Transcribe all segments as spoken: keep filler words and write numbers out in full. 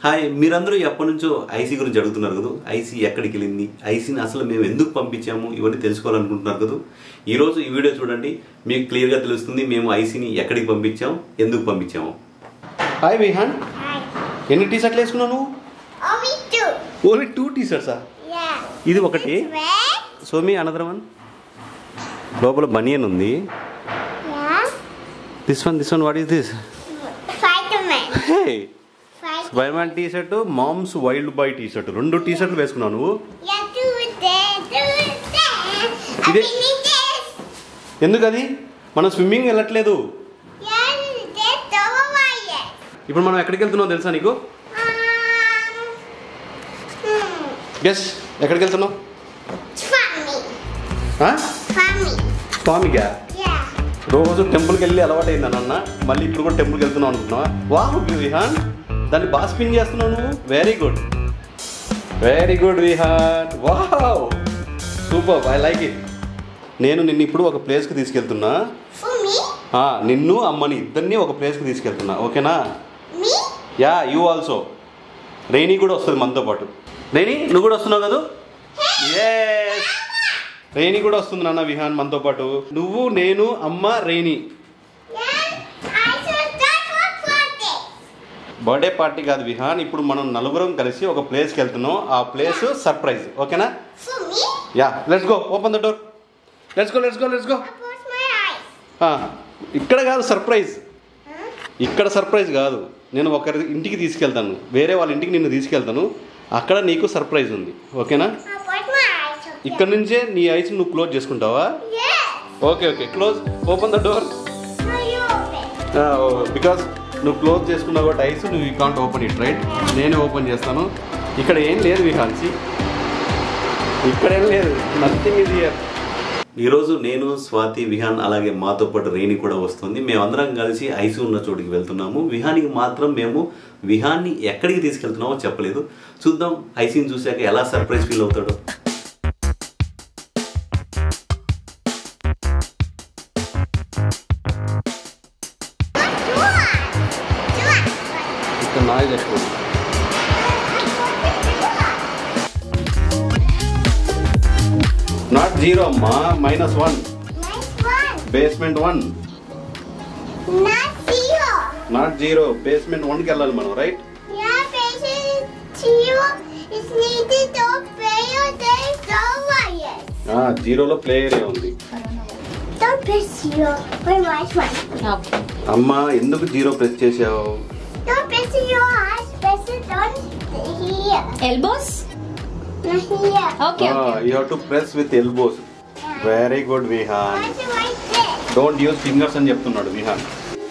Hi, మీరందరూ ఎప్పటి నుంచో ఐసీ గురించి అడుగుతున్నారు కదా. ఐసీ ఎక్కడికి వెళ్ళింది, ఐసీని అసలు మేము ఎందుకు పంపించాము, ఇవన్నీ తెలుసుకోవాలనుకుంటున్నారు కదా. ఈరోజు ఈ వీడియో చూడండి, మీకు క్లియర్గా తెలుస్తుంది మేము ఐసీని ఎక్కడికి పంపించాము, ఎందుకు పంపించాము. హాయ్ విహాన్, ఎన్ని టీ షర్ట్లు వేసుకున్నావు నువ్వు? ఓన్లీ టూ టీ షర్ట్సా? ఇది ఒకటి. Show me another one. లోపల బనియన్ ఉంది. This one this one what is this? Hey, spider T shirt, mom's wild boy T shirt, రెండు టీ షర్ట్లు వేసుకున్నావు నువ్వు. ఇదే ఎందుకు? అది మనం స్విమ్మింగ్ వెళ్ళట్లేదు. ఇప్పుడు మనం ఎక్కడికి వెళ్తున్నావు తెలుసా నీకు? గెస్, ఎక్కడికి వెళ్తున్నావు? స్వామిగా రోజు టెంపుల్కి వెళ్ళి అలవాటు అయిందా నాన్న? మళ్ళీ ఇప్పుడు కూడా టెంపుల్కి వెళ్తున్నావు అనుకుంటున్నావా? వాహ్ విహాన్, దాన్ని బాగా స్పిన్ చేస్తున్నావు నువ్వు. Very good, very good Vihan. Wow, super, I like it. నేను నిన్ను ఇప్పుడు ఒక ప్లేస్కి తీసుకెళ్తున్నా. నిన్ను అమ్మని ఇద్దరిని ఒక ప్లేస్కి తీసుకెళ్తున్నా, ఓకేనా? Yeah, you also. రైనీ కూడా వస్తుంది మనతో పాటు. రైనీ, నువ్వు కూడా వస్తున్నావు కదా? ఎస్, రైనీ కూడా వస్తుంది నాన్న విహాన్ మనతో పాటు. నువ్వు, నేను, అమ్మ, రైనీ. బర్త్డే పార్టీ కాదు విహాన్, ఇప్పుడు మనం నలుగురం కలిసి ఒక ప్లేస్కి వెళ్తున్నాం. ఆ ప్లేస్ సర్ప్రైజ్, ఓకేనా? Yeah, let's go, open the door. Let's go let's go let's go. ఇక్కడ కాదు సర్ప్రైజ్, ఇక్కడ సర్ప్రైజ్ కాదు. నేను ఒకరి ఇంటికి తీసుకెళ్తాను, వేరే వాళ్ళ ఇంటికి నిన్ను తీసుకెళ్తాను. అక్కడ నీకు సర్ప్రైజ్ ఉంది, ఓకేనా? ఇక్కడ నుంచే నీ ఐస్ నువ్వు క్లోజ్ చేసుకుంటావా? Okay okay, close, open the door. Because నువ్వు క్లోజ్ చేసుకున్నావు కాబట్టి ఐస్, నువ్వు you can't open it, right? నేనే ఓపెన్ చేస్తాను. ఇక్కడ ఏం లేదు విహాన్సి, ఇక్కడ ఏం లేదు, నథింగ్ ఇస్ హియర్. ఈరోజు నేను, స్వాతి, విహాన్ అలాగే మాతో పాటు రేణి కూడా వస్తుంది. మేమందరం కలిసి ఐసీ ఉన్న చోటుకి వెళ్తున్నాము. విహానికి మాత్రం మేము విహాన్ని ఎక్కడికి తీసుకెళ్తున్నామో చెప్పలేదు. చూద్దాం ఐసీని చూశాక ఎలా సర్ప్రైజ్ ఫీల్ అవుతాడో. ఇక్కడ నాయిస్ ఎక్కువ. నాట్ జీరో అమ్మా, minus one. Basement one, not zero. Basement one కి వెళ్ళాలి మనం, రైట్? జీరోలో ప్లే ఏరియా ఉంది. అమ్మా, ఎందుకు జీరో ప్రెస్ చేసావు? Elbows? Not here. Okay, ah, okay. You have to press with elbows. Yeah. Very good, Vihan. Like don't use fingers అని చెప్తున్నాడు విహాన్.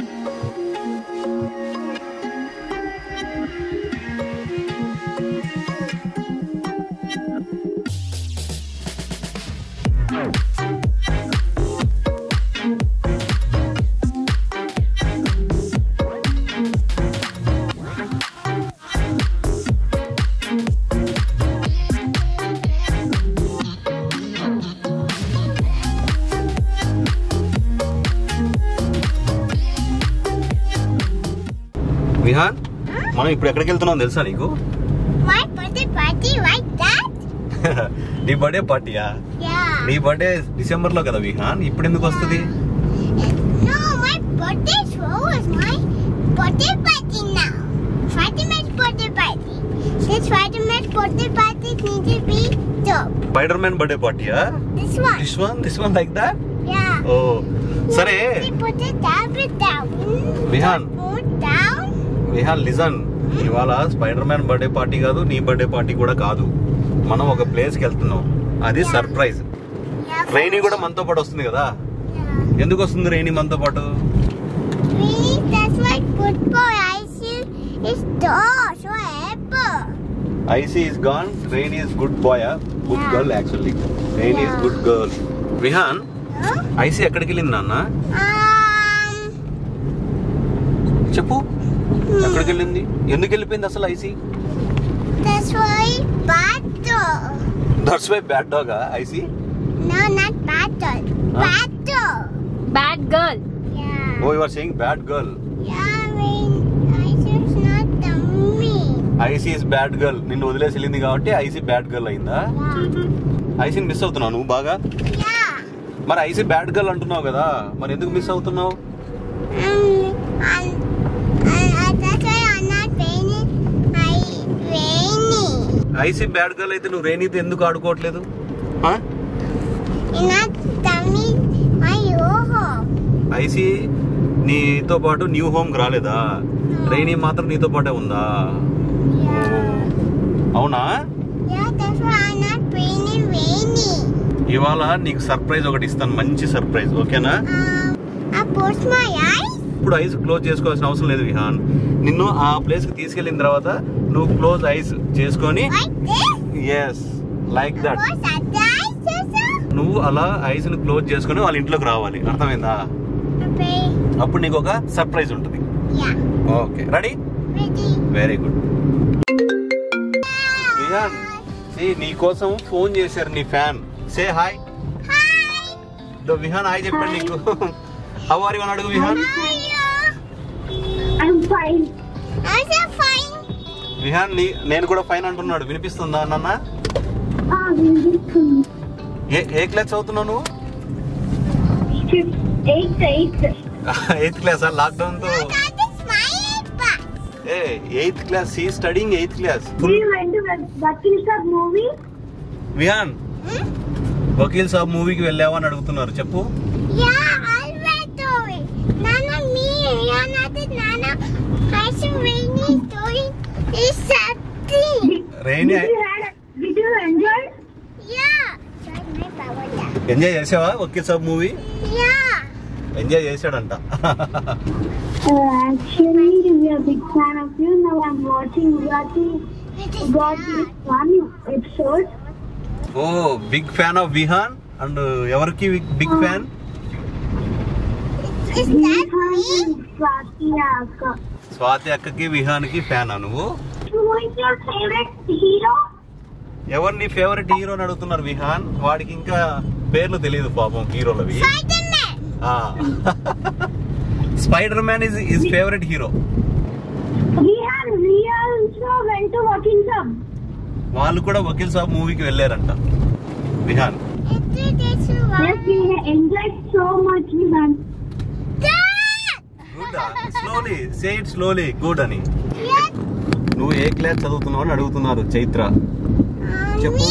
విహాన్, మనం ఇప్పుడు ఎక్కడికి వెళ్తున్నాం తెలుసా నీకు? నీ బర్త్డే పార్టీయా? నీ బర్త్డే డిసెంబర్ లో కదా విహాన్, ఇప్పుడు ఎందుకు వస్తుంది? స్పైడర్ మ్యాన్ బర్త్డే పార్టీయా? This one this one like that? ఓ సరే విహాన్, విహాన్ లిజన్, ఇవాళ స్పైడర్ మ్యాన్ బర్త్డే పార్టీ కాదు, నీ బర్త్డే పార్టీ కూడా కాదు. మనం ఒక ప్లేస్కి వెళ్తున్నాం, అది సర్ప్రైజ్. రైనీ కూడా మనతో పాటు వస్తుంది కదా. ఎందుకు వస్తుంది రైనీ మనతో పాటు? Icy is gone, Rainy is good boy, good girl actually. Rainy is good girl. Vihan, Icy ఎక్కడికి వెళ్ళింది నాన్న? చెప్పు, ఎక్కడికి వెళ్ళింది? ఎందుకు వెళ్ళిపోయింది అసలు Icy? That's why bad dog. That's why bad dog, Icy? No, not bad dog. Bad dog. Bad girl. Yeah. Oh, you are saying bad girl. Yeah, I mean, I just not the me. Icy is bad girl. నిన్ను వదిలేసి వెళ్ళింది కాబట్టి IC bad girl అయిందా? ఐసీని miss అవుతున్నావు నువ్వు బాగా. మరి IC bad girl అంటున్నావు కదా, మరి ఎందుకు మిస్ అవుతున్నావు? ఐసీ బ్యాడ్ గర్ల్ అయితే నువ్వు రేణితో ఎందుకు ఆడుకోవట్లేదు? ఐసీ నీతో పాటు న్యూ హోమ్ రాలేదా? రేణి మాత్రం నీతో పాటే ఉందా? అవునా? ఇవాళ నీకు సర్ప్రైజ్ ఒకటి ఇస్తాను, మంచి సర్ప్రైజ్. ఓకేనా? ఇప్పుడు ఐస్ క్లోజ్ చేసుకోవాల్సిన అవసరం లేదు విహాన్. నిన్ను ఆ ప్లేస్ కి తీసుకెళ్లిన తర్వాత నువ్వు క్లోజ్ ఐస్ చేసుకొని, ఎస్ లైక్ దట్, నువ్వు అలా ఐస్ ని క్లోజ్ చేసుకొని వాళ్ళ ఇంట్లోకి రావాలి. అర్థమైందా? అప్పుడు నీకు ఒక సర్ప్రైజ్ ఉంటుంది. Okay, ready? Very good. Vihan, నీ కోసం ఫోన్ చేశారు నీ fan. Say hi. Vihan hi చెప్పండి నీకు. హౌ ఆర్ యు అని అడుగు విహాన్. విహాన్ నేను కూడా ఫైన్ అంటున్నాడు. వినిపిస్తుందా నాన్న? ఏ క్లాస్ చదువుతున్నావు నువ్వు? Eighth class. లాక్డౌన్ తో eighth class. She studying eighth class. Vihan, Vakeel Saab మూవీకి వెళ్ళావా అని అడుగుతున్నారు. చెప్పు. ఎంజాయ్ చేసావా వకీల్ సాబ్ మూవీ? ఎంజాయ్ చేశాడంట. Oh big fan of Vihan. And ఎవరికి బిగ్ ఫ్యాన్? స్వాతి అక్కకి విహాన్ కి ఫ్యానా నువ్వు? ఎవరు నీ ఫేవరెట్ హీరో అని అడుగుతున్నారు విహాన్. వాడికి ఇంకా పేర్లు తెలియదు పాపం హీరోలవి. Spider man is his favourite hero. వాళ్ళు కూడా వకీల్ సాబ్ మూవీకి వెళ్ళారంట Vihan. Slowly say it slowly. Good అని. నువ్వు ఏ క్లాస్ చదువుతున్నావు అని అడుగుతున్నారు చైత్ర. చెప్పు.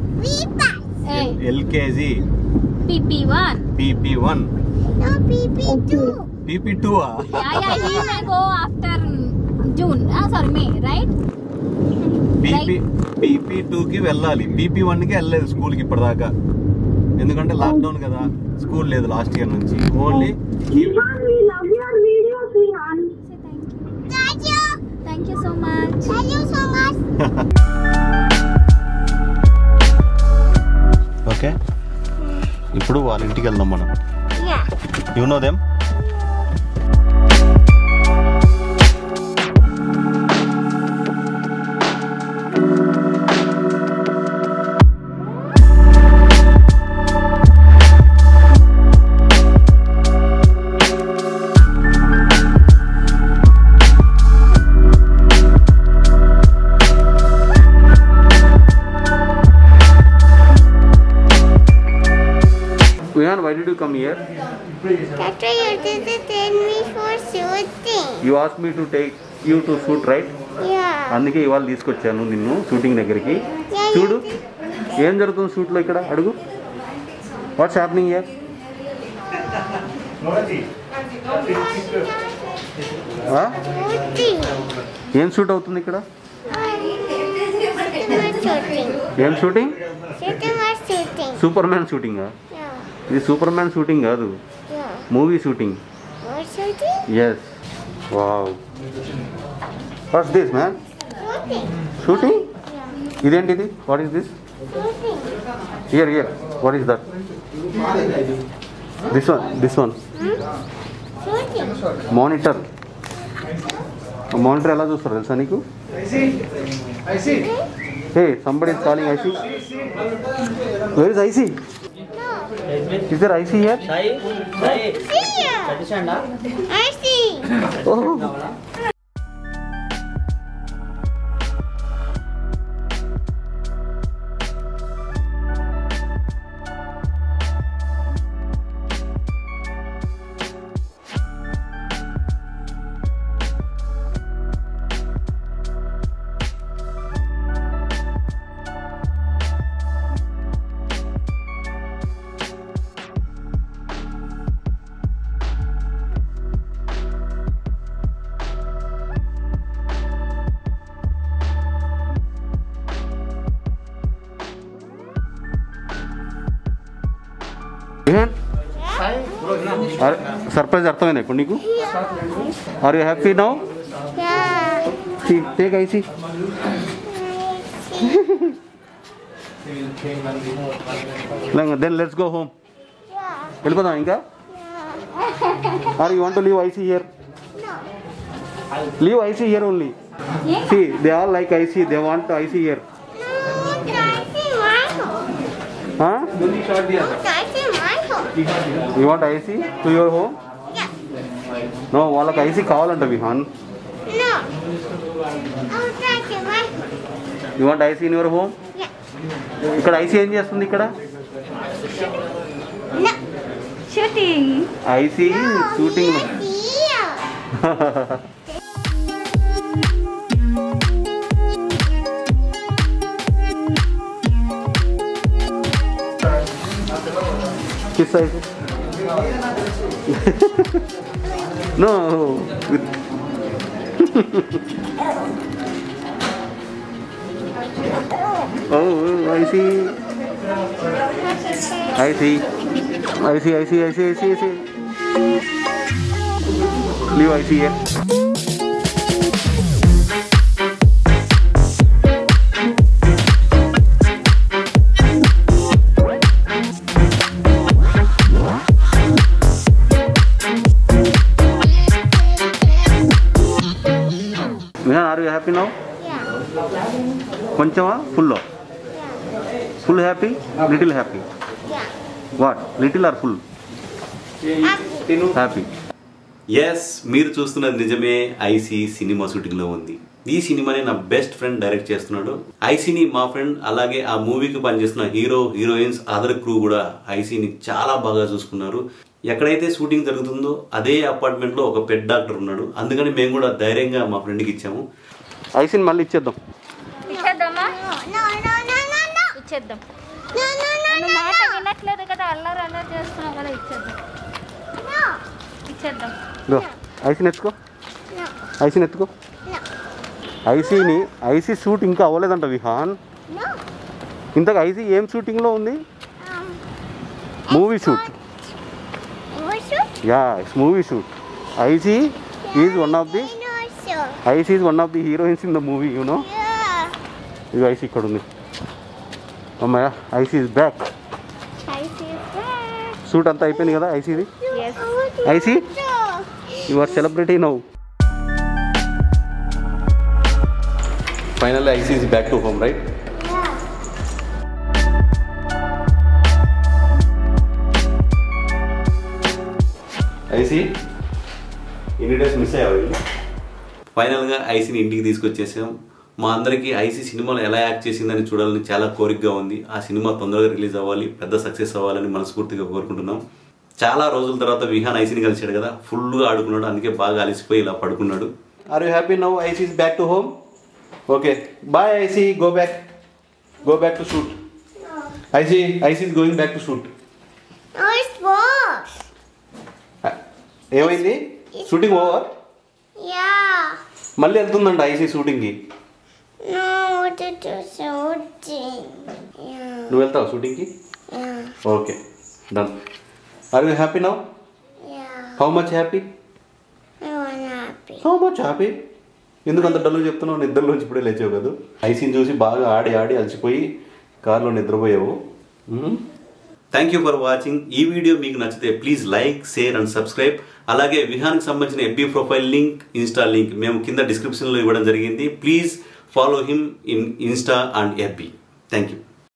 LKG. PP one. PP one. PP two. PP two కి వెళ్ళాలి. పీపీ వన్ కి వెళ్ళలేదు స్కూల్ కి ఇప్పటిదాకా. ఎందుకంటే లాక్డౌన్ కదా, స్కూల్ లేదు లాస్ట్ ఇయర్ నుంచి. Only okay. ఇప్పుడు వాళ్ళ ఇంటికి వెళ్దాం మనం. You know them. Vihan, why did you come here? Doctor, you didn't tell me for shooting. You asked me to take you to shoot, right? Yeah. అందుకే ఇవాళ తీసుకొచ్చాను నిన్ను షూటింగ్ దగ్గరికి. చూడు ఏం జరుగుతుంది షూట్ లో ఇక్కడ. అడుగు. What's happening here? ఏం షూట్ అవుతుంది ఇక్కడ? ఏం షూటింగ్? సూపర్ మ్యాన్ షూటింగా? ఇది సూపర్ మ్యాన్ షూటింగ్ కాదు, movie shooting. Yes. Wow. What's this man? Shooting. ఇదేంటిది? What is this? Here here. What is that? This one. This one monitor. Monitor ఎలా చూస్తారు తెలుసా నీకు? Hey, somebody is calling I C. Where is I C? Is there I C here? Sai, Sai. Here. I C. Oh. Surprise అర్థమైంది ఇప్పుడు నీకు? Are you happy now? Take Icy. Then let's go home. వెళ్ళిపోదాం ఇంకా? Are you want to leave Icy here? Leave Icy here only. See, they all like I C. They want I C here. Huh? You want I C to your home? Yeah. No, వాళ్ళకి I C కావాలంట Vihaan. No. I'll take it my home. You want I C in your home? Yeah. ఇక్కడ I C ఏం చేస్తుంది ఇక్కడ? No. Shooting. I C shooting. Kiss I C. No. Oh, I see. I see. I see, I see, I see, I see, I see. Leave I see here. Are you happy now? Yeah. కొంచెమా full? Full happy, little happy? Yeah. What, little or full? Happy. Yes, మీరు చూస్తున్నది నిజమే. IC cinema shooting లో ఉంది. ఈ సినిమాని నా best friend direct చేస్తున్నాడు. ఐసీని మా ఫ్రెండ్, అలాగే ఆ మూవీకి పనిచేస్తున్న హీరో హీరోయిన్స్ అదర్ క్రూ కూడా ఐసీని చాలా బాగా చూసుకున్నారు. ఎక్కడైతే షూటింగ్ జరుగుతుందో అదే అపార్ట్మెంట్ లో ఒక పెద్ద డాక్టర్ ఉన్నాడు. అందుకని మేము కూడా ధైర్యంగా మా ఫ్రెండ్కి ఇచ్చాము. ఐసీని మళ్ళీ ఇచ్చేద్దాం. ఇచ్చేద్దామా? No, no, no, no, no. ఇచ్చేద్దాం. No, no, no, నువ్వు no, మాట no. వినట్లేదు కదా, అల్లరి అల్లరి చేస్తున్నావు కదా, ఇచ్చేద్దాం. No. ఇచ్చేద్దాం. గో, ఐసీని ఎత్తుకో. No. ఐసీని ఎత్తుకో. No. ఐసీని ఐసీ షూట్ ఇంకా అవ్వలేదంట విహాన్. No. ఇంతకు ఐసీ ఏం షూటింగ్లో ఉంది? Um. Movie shoot. What shoot? Yeah, it's movie shoot. Icy is one of the Icy is one of the heroines in the movie, you know. Yeah. ఇది Icy ఇక్కడ ఉంది. అమ్మాయ, Icy is back. I see that. Shoot అంతా అయిపోయింది కదా ఐసీది. Yes. I see. You are celebrity now. Finally, I C is back to home, right? Yeah. I C. ఎన్ని days miss అయ్యావు? ఫైనల్గా ఐసీని ఇంటికి తీసుకొచ్చేసాం. మా అందరికీ ఐసీ సినిమాలో ఎలా యాక్ట్ చేసిందని చూడాలని చాలా కోరికగా ఉంది. ఆ సినిమా తొందరగా రిలీజ్ అవ్వాలి, పెద్ద సక్సెస్ అవ్వాలని మనస్ఫూర్తిగా కోరుకుంటున్నాం. చాలా రోజుల తర్వాత విహాన్ ఐసీని కలిసాడు కదా, ఫుల్గా ఆడుకున్నాడు. అందుకే బాగా అలసిపోయి ఇలా పడుకున్నాడు. Are you happy now? Icy is back to home. Okay, bye Icy. Go back, go back to shoot. Icy Icy is going back to shoot. No, it's boss. ఏమైంది? Shooting over? Yeah. మళ్ళీ వెళ్తుందంట Icy షూటింగ్కి. No, what did you shooting? Yeah. నువ్వు వెళ్తావు షూటింగ్కి? Yeah. Okay, done. Are you happy now? Yeah. How much happy? I want happy. How much happy? ఎందుకు అంత dull చెప్తున్నావు? నిద్రలోంచి ఇప్పుడే లేచావు కదా. ఐసీని చూసి బాగా ఆడి ఆడి అలసిపోయి కార్లో నిద్రపోయావు. Thank you for watching. ఈ వీడియో మీకు నచ్చితే please like, share and subscribe. అలాగే విహాన్కి సంబంధించిన FB profile link, Insta link మేము కింద డిస్క్రిప్షన్లో ఇవ్వడం జరిగింది. Please follow him in Insta and FB. Thank you.